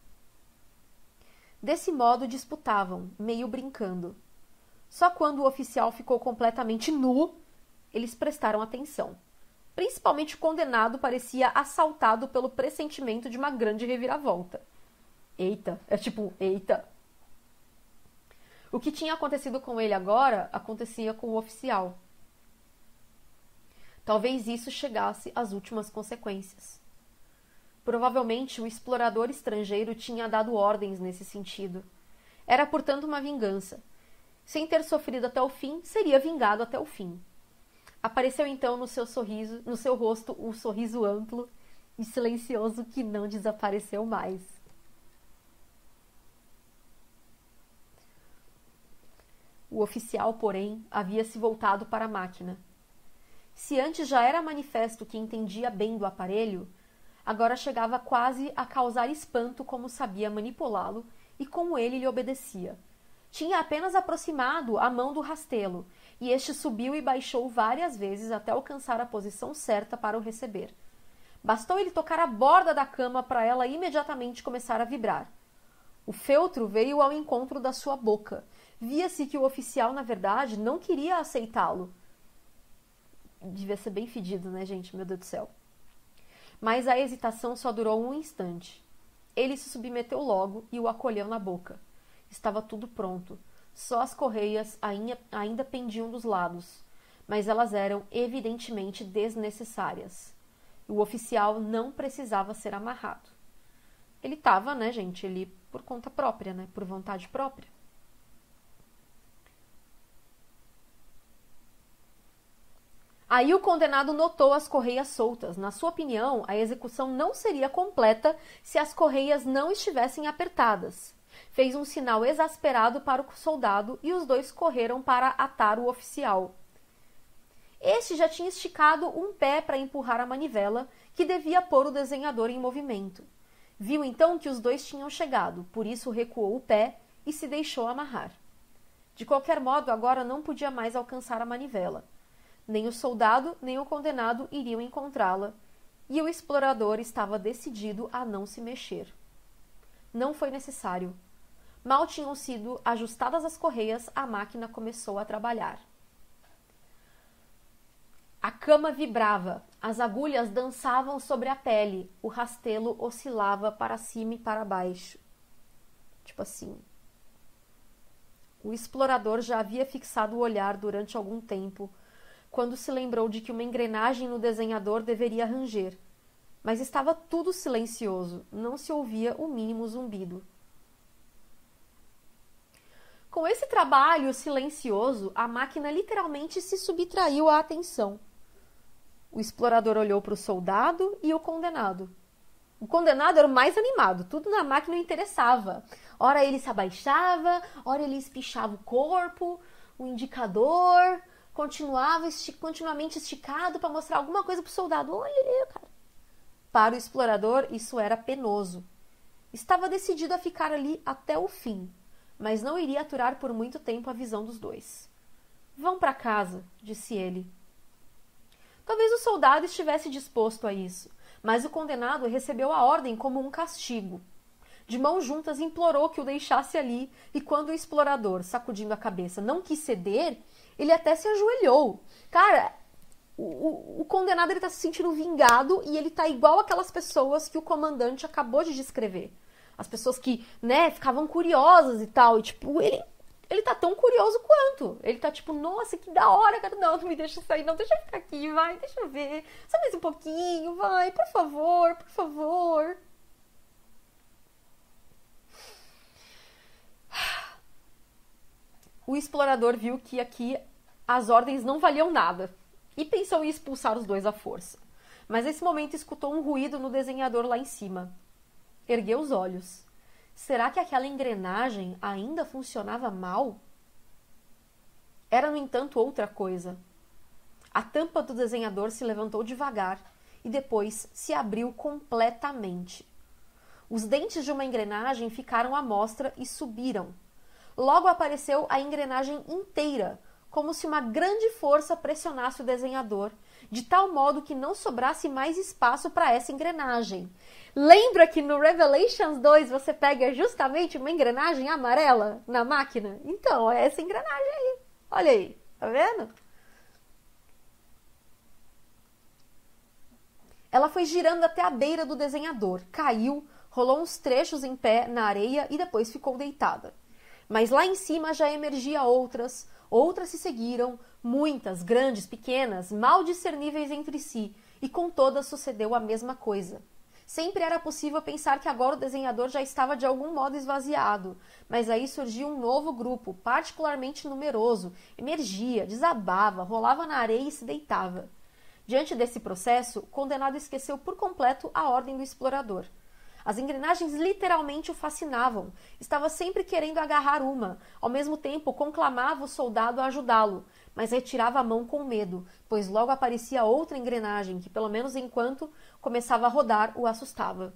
Desse modo disputavam, meio brincando. Só quando o oficial ficou completamente nu, eles prestaram atenção. Principalmente o condenado parecia assaltado pelo pressentimento de uma grande reviravolta. Eita, é tipo, eita. O que tinha acontecido com ele agora, acontecia com o oficial. Talvez isso chegasse às últimas consequências. Provavelmente o explorador estrangeiro tinha dado ordens nesse sentido. Era, portanto, uma vingança. Sem ter sofrido até o fim, seria vingado até o fim. Apareceu então no seu sorriso, no seu rosto, um sorriso amplo e silencioso que não desapareceu mais. O oficial, porém, havia se voltado para a máquina. Se antes já era manifesto que entendia bem do aparelho, agora chegava quase a causar espanto como sabia manipulá-lo e como ele lhe obedecia. Tinha apenas aproximado a mão do rastelo, e este subiu e baixou várias vezes até alcançar a posição certa para o receber. Bastou ele tocar a borda da cama para ela imediatamente começar a vibrar. O feltro veio ao encontro da sua boca. Via-se que o oficial, na verdade, não queria aceitá-lo. Devia ser bem fedido, né, gente? Meu Deus do céu. Mas a hesitação só durou um instante. Ele se submeteu logo e o acolheu na boca. Estava tudo pronto. Só as correias ainda, ainda pendiam dos lados, mas elas eram evidentemente desnecessárias. O oficial não precisava ser amarrado. Ele estava, né, gente, ele por conta própria, né, por vontade própria. Aí o condenado notou as correias soltas. Na sua opinião, a execução não seria completa se as correias não estivessem apertadas. Fez um sinal exasperado para o soldado e os dois correram para atar o oficial. Este já tinha esticado um pé para empurrar a manivela, que devia pôr o desenhador em movimento. Viu então que os dois tinham chegado, por isso recuou o pé e se deixou amarrar. De qualquer modo, agora não podia mais alcançar a manivela. Nem o soldado, nem o condenado iriam encontrá-la, e o explorador estava decidido a não se mexer. Não foi necessário. Mal tinham sido ajustadas as correias, a máquina começou a trabalhar. A cama vibrava, as agulhas dançavam sobre a pele, o rastelo oscilava para cima e para baixo. Tipo assim. O explorador já havia fixado o olhar durante algum tempo, quando se lembrou de que uma engrenagem no desenhador deveria ranger. Mas estava tudo silencioso, não se ouvia o mínimo zumbido. Com esse trabalho silencioso, a máquina literalmente se subtraiu à atenção. O explorador olhou para o soldado e o condenado. O condenado era o mais animado, tudo na máquina o interessava. Ora ele se abaixava, ora ele espichava o corpo, o indicador, continuava esti- continuamente esticado para mostrar alguma coisa para o soldado. Olha ali, cara. Para o explorador, isso era penoso. Estava decidido a ficar ali até o fim, mas não iria aturar por muito tempo a visão dos dois. Vão para casa, disse ele. Talvez o soldado estivesse disposto a isso, mas o condenado recebeu a ordem como um castigo. De mãos juntas implorou que o deixasse ali, e quando o explorador, sacudindo a cabeça, não quis ceder, ele até se ajoelhou. Cara, o, o, o condenado está se sentindo vingado e ele está igual aquelas pessoas que o comandante acabou de descrever. As pessoas que, né, ficavam curiosas e tal, e tipo, ele, ele tá tão curioso quanto. Ele tá tipo, nossa, que da hora, cara, não, não me deixa sair, não, deixa eu ficar aqui, vai, deixa eu ver, só mais um pouquinho, vai, por favor, por favor. O explorador viu que aqui as ordens não valiam nada e pensou em expulsar os dois à força. Mas nesse momento escutou um ruído no desenhador lá em cima. Ergueu os olhos. Será que aquela engrenagem ainda funcionava mal? Era, no entanto, outra coisa. A tampa do desenhador se levantou devagar e depois se abriu completamente. Os dentes de uma engrenagem ficaram à mostra e subiram. Logo apareceu a engrenagem inteira, como se uma grande força pressionasse o desenhador, de tal modo que não sobrasse mais espaço para essa engrenagem. Lembra que no Revelations dois você pega justamente uma engrenagem amarela na máquina? Então, é essa engrenagem aí. Olha aí, tá vendo? Ela foi girando até a beira do desenhador, caiu, rolou uns trechos em pé na areia e depois ficou deitada. Mas lá em cima já emergia outras, outras se seguiram, muitas, grandes, pequenas, mal discerníveis entre si, e com todas sucedeu a mesma coisa. Sempre era possível pensar que agora o desenhador já estava de algum modo esvaziado, mas aí surgia um novo grupo, particularmente numeroso, emergia, desabava, rolava na areia e se deitava. Diante desse processo, o condenado esqueceu por completo a ordem do explorador. As engrenagens literalmente o fascinavam. Estava sempre querendo agarrar uma. Ao mesmo tempo, conclamava o soldado a ajudá-lo, mas retirava a mão com medo, pois logo aparecia outra engrenagem que, pelo menos enquanto começava a rodar, o assustava.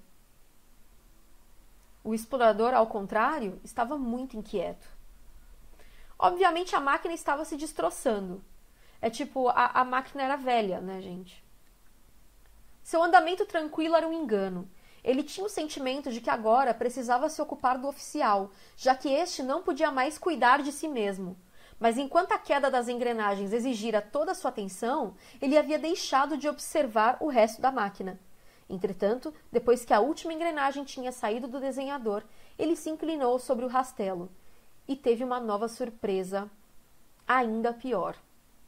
O explorador, ao contrário, estava muito inquieto. Obviamente, a máquina estava se destroçando. É tipo, a, a máquina era velha, né, gente? Seu andamento tranquilo era um engano. Ele tinha o sentimento de que agora precisava se ocupar do oficial, já que este não podia mais cuidar de si mesmo. Mas enquanto a queda das engrenagens exigira toda a sua atenção, ele havia deixado de observar o resto da máquina. Entretanto, depois que a última engrenagem tinha saído do desenhador, ele se inclinou sobre o rastelo e teve uma nova surpresa, ainda pior.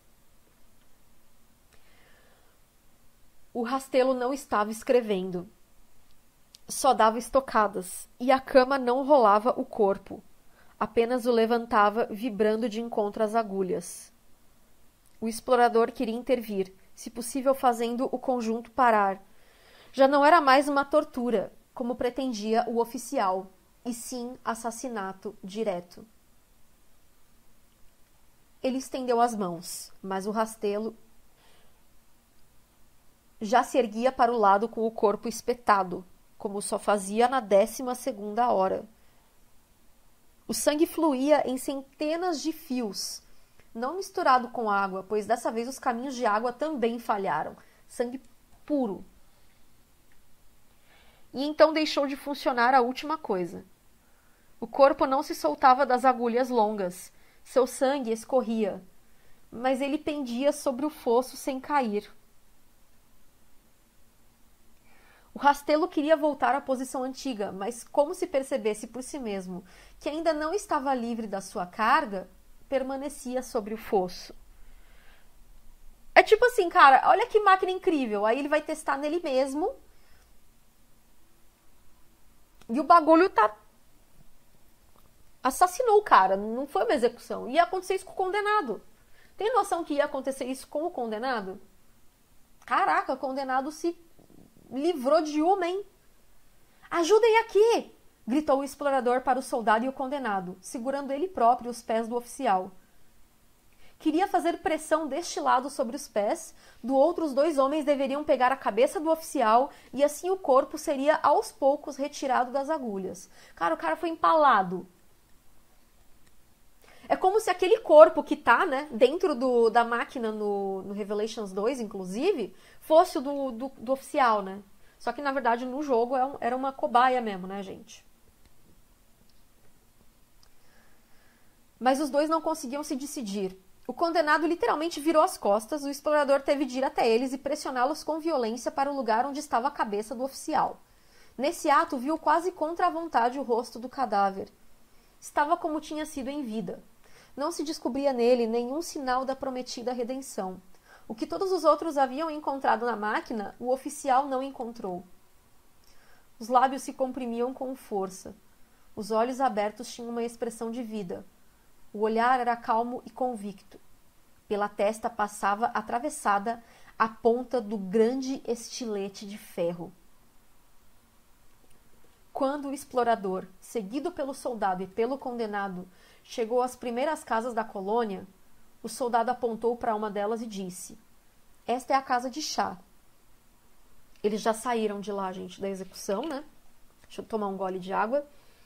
O rastelo não estava escrevendo. Só dava estocadas, e a cama não rolava o corpo. Apenas o levantava, vibrando de encontro às agulhas. O explorador queria intervir, se possível fazendo o conjunto parar. Já não era mais uma tortura, como pretendia o oficial, e sim assassinato direto. Ele estendeu as mãos, mas o rastelo já se erguia para o lado com o corpo espetado, como só fazia na décima segunda hora. O sangue fluía em centenas de fios, não misturado com água, pois dessa vez os caminhos de água também falharam. Sangue puro. E então deixou de funcionar a última coisa. O corpo não se soltava das agulhas longas. Seu sangue escorria, mas ele pendia sobre o fosso sem cair. O rastelo queria voltar à posição antiga, mas como se percebesse por si mesmo que ainda não estava livre da sua carga, permanecia sobre o fosso. É tipo assim, cara, olha que máquina incrível. Aí ele vai testar nele mesmo. E o bagulho tá... assassinou o cara, não foi uma execução. Ia acontecer isso com o condenado. Tem noção que ia acontecer isso com o condenado? Caraca, o condenado se livrou de uma, hein? Ajudem aqui! Gritou o explorador para o soldado e o condenado, segurando ele próprio os pés do oficial. Queria fazer pressão deste lado sobre os pés, do outro os dois homens deveriam pegar a cabeça do oficial e assim o corpo seria aos poucos retirado das agulhas. Cara, o cara foi empalado. É como se aquele corpo que tá, né, dentro do, da máquina no, no Revelations dois, inclusive, fosse o do, do, do oficial, né? Só que, na verdade, no jogo é um, era uma cobaia mesmo, né, gente? Mas os dois não conseguiam se decidir. O condenado literalmente virou as costas, o explorador teve de ir até eles e pressioná-los com violência para o lugar onde estava a cabeça do oficial. Nesse ato, viu quase contra a vontade o rosto do cadáver. Estava como tinha sido em vida. Não se descobria nele nenhum sinal da prometida redenção. O que todos os outros haviam encontrado na máquina, o oficial não encontrou. Os lábios se comprimiam com força. Os olhos abertos tinham uma expressão de vida. O olhar era calmo e convicto. Pela testa passava atravessada a ponta do grande estilete de ferro. Quando o explorador, seguido pelo soldado e pelo condenado, chegou às primeiras casas da colônia, o soldado apontou para uma delas e disse: "Esta é a casa de chá." Eles já saíram de lá, gente, da execução, né? Deixa eu tomar um gole de água.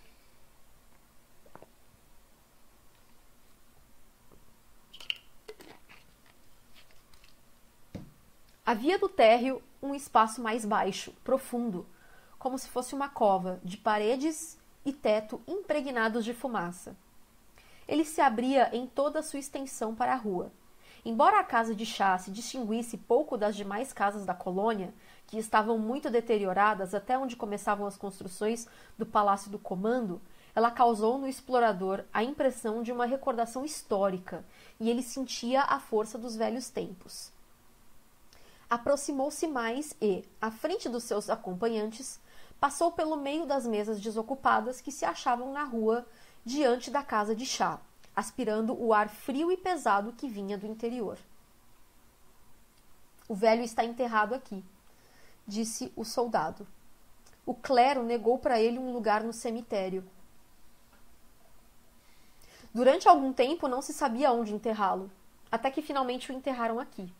Havia do térreo um espaço mais baixo, profundo, como se fosse uma cova, de paredes e teto impregnados de fumaça. Ele se abria em toda a sua extensão para a rua. Embora a casa de chá se distinguisse pouco das demais casas da colônia, que estavam muito deterioradas até onde começavam as construções do Palácio do Comando, ela causou no explorador a impressão de uma recordação histórica, e ele sentia a força dos velhos tempos. Aproximou-se mais e, à frente dos seus acompanhantes, passou pelo meio das mesas desocupadas que se achavam na rua diante da casa de chá, aspirando o ar frio e pesado que vinha do interior. O velho está enterrado aqui, disse o soldado. O clero negou para ele um lugar no cemitério. Durante algum tempo não se sabia onde enterrá-lo, até que finalmente o enterraram aqui.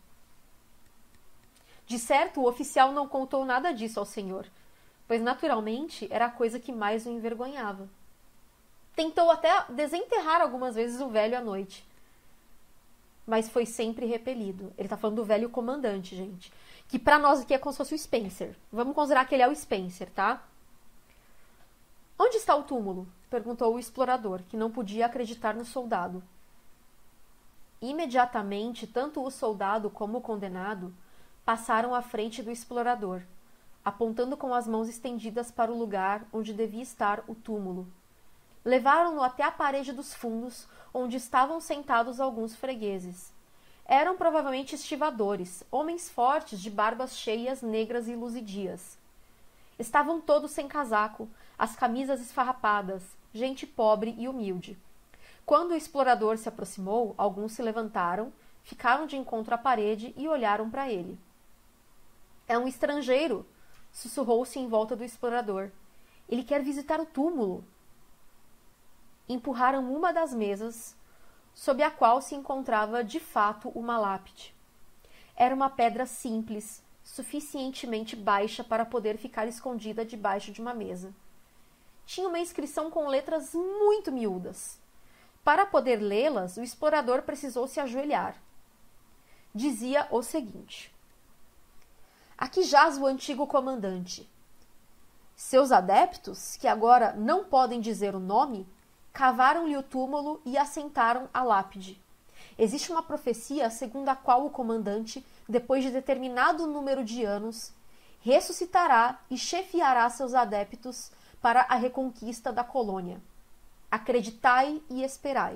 De certo, o oficial não contou nada disso ao senhor, pois naturalmente era a coisa que mais o envergonhava. Tentou até desenterrar algumas vezes o velho à noite, mas foi sempre repelido. Ele está falando do velho comandante, gente, que para nós aqui é como se fosse o Spencer. Vamos considerar que ele é o Spencer, tá? Onde está o túmulo? Perguntou o explorador, que não podia acreditar no soldado. Imediatamente, tanto o soldado como o condenado passaram à frente do explorador, apontando com as mãos estendidas para o lugar onde devia estar o túmulo. Levaram-no até a parede dos fundos, onde estavam sentados alguns fregueses. Eram provavelmente estivadores, homens fortes de barbas cheias, negras e luzidias. Estavam todos sem casaco, as camisas esfarrapadas, gente pobre e humilde. Quando o explorador se aproximou, alguns se levantaram, ficaram de encontro à parede e olharam para ele. É um estrangeiro, sussurrou-se em volta do explorador. Ele quer visitar o túmulo. Empurraram uma das mesas, sob a qual se encontrava de fato uma lápide. Era uma pedra simples, suficientemente baixa para poder ficar escondida debaixo de uma mesa. Tinha uma inscrição com letras muito miúdas. Para poder lê-las, o explorador precisou se ajoelhar. Dizia o seguinte: aqui jaz o antigo comandante. Seus adeptos, que agora não podem dizer o nome, cavaram-lhe o túmulo e assentaram a lápide. Existe uma profecia segundo a qual o comandante, depois de determinado número de anos, ressuscitará e chefiará seus adeptos para a reconquista da colônia. Acreditai e esperai.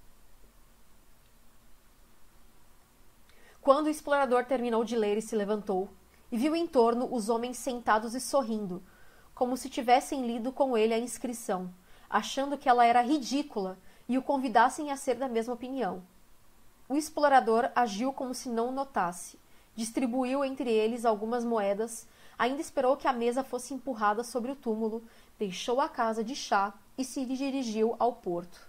Quando o explorador terminou de ler e se levantou, e viu em torno os homens sentados e sorrindo, como se tivessem lido com ele a inscrição, achando que ela era ridícula e o convidassem a ser da mesma opinião. O explorador agiu como se não notasse, distribuiu entre eles algumas moedas, ainda esperou que a mesa fosse empurrada sobre o túmulo, deixou a casa de chá e se dirigiu ao porto.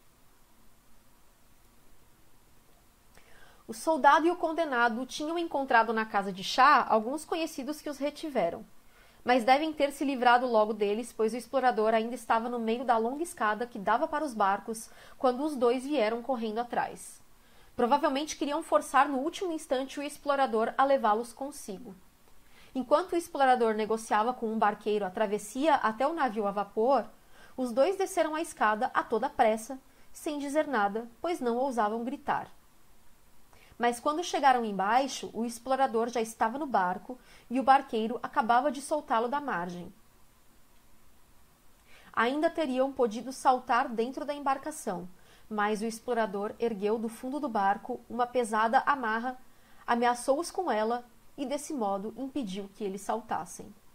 O soldado e o condenado tinham encontrado na casa de chá alguns conhecidos que os retiveram, mas devem ter se livrado logo deles, pois o explorador ainda estava no meio da longa escada que dava para os barcos quando os dois vieram correndo atrás. Provavelmente queriam forçar no último instante o explorador a levá-los consigo. Enquanto o explorador negociava com um barqueiro a travessia até o navio a vapor, os dois desceram a escada a toda pressa, sem dizer nada, pois não ousavam gritar. Mas quando chegaram embaixo, o explorador já estava no barco e o barqueiro acabava de soltá-lo da margem. Ainda teriam podido saltar dentro da embarcação, mas o explorador ergueu do fundo do barco uma pesada amarra, ameaçou-os com ela e, desse modo, impediu que eles saltassem.